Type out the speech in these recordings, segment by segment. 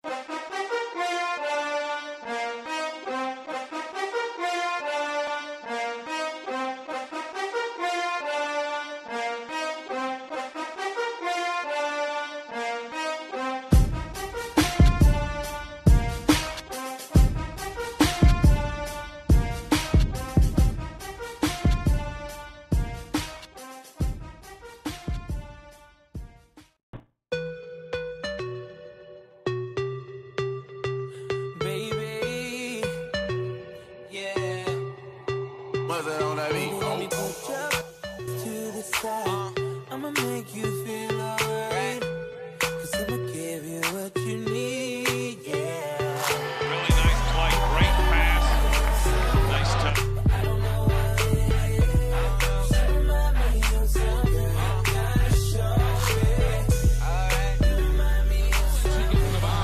I'ma make you feel alright, 'cause I'ma give you what you need, yeah. Really nice play, great pass, nice touch. I don't know what it is, remind me of something, gotta show me. Alright, remind me of something,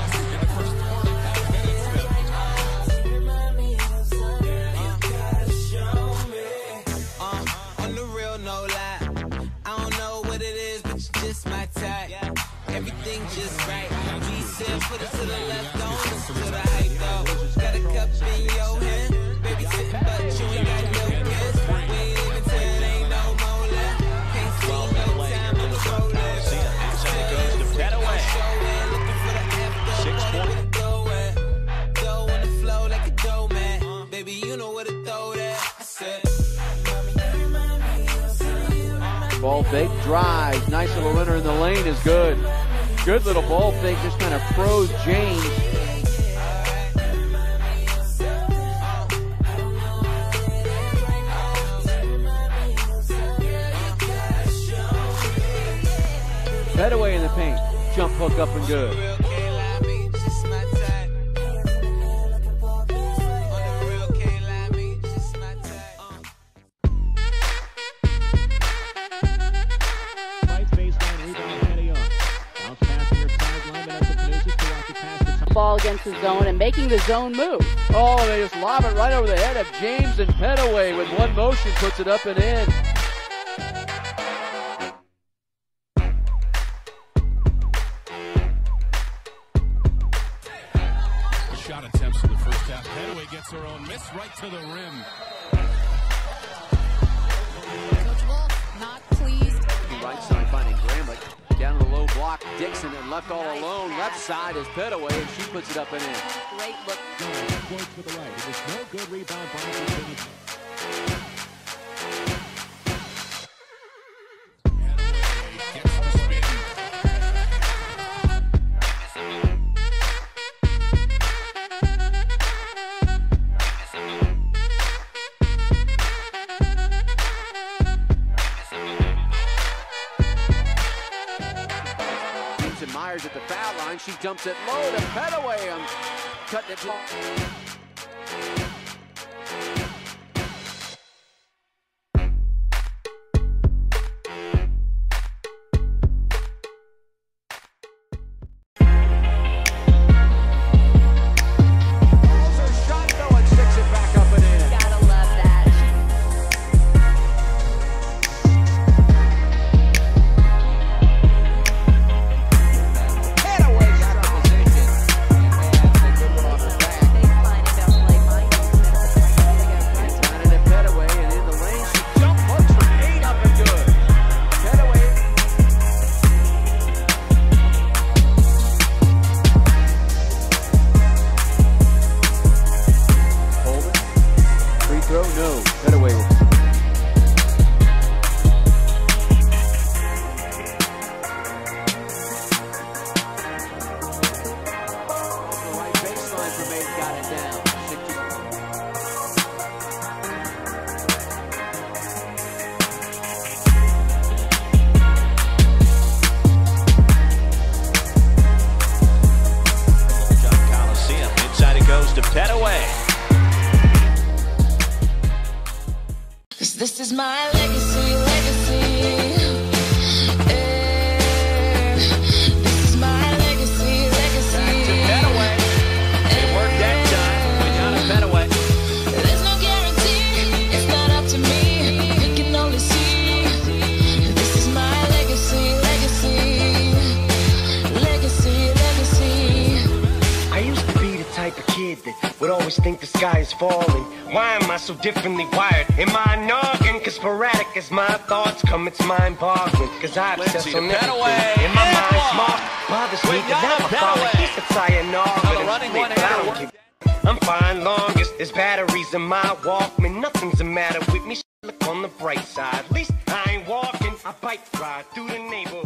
remind me of something, gotta show me. On the real, no lie, I don't know what it is, but you're just my type. Everything just right. He said, put it to the left, don't listen to the hype though. Got a cup in your hand, baby sitting, but you ain't got no kiss. We ain't even till it ain't no more left. Can't see no time on the road left. Inside goes to Pettaway. Looking for the after 6 party with the dough at. Dough on the flow like a dough man. Baby, you know where to throw that. I said, Ball fake, drives, nice little runner in the lane is good. Good little ball fake, just kind of froze James. Pettaway in the paint, jump hook up and good. Ball against the zone and making the zone move. Oh, they just lob it right over the head of James, and Pettaway with one motion puts it up and in. Shot attempts in the first half. Pettaway gets her own miss right to the rim. Coach Wolf, not pleased. Right side finding Graham, but down to the low block, Dixon, and left all alone. Left side is Pettaway, and she puts it up and in. Great look. Points to the right. It was no good rebound by Pettaway gets the spin. Myers at the foul line. She dumps it low to Pettaway. I'm cutting it long. To Pettaway. This is my legacy, legacy. This is my legacy, legacy. Back to Pettaway. It worked that time. Quinyotta Pettaway. There's no guarantee, it's not up to me. You can only see. This is my legacy, legacy. Legacy, legacy. type of kid that would always think the sky is falling. Why am I so differently wired? Am I noggin? Cause sporadic as my thoughts come, it's mind-boggling. Cause I obsess on everything. In my mind, smart bothers me cause I'm a father. He said sayonara. I'm fine longest. There's batteries in my Walkman. Nothing's the matter with me. Look on the bright side. At least I ain't walking. I bike ride through the neighborhood.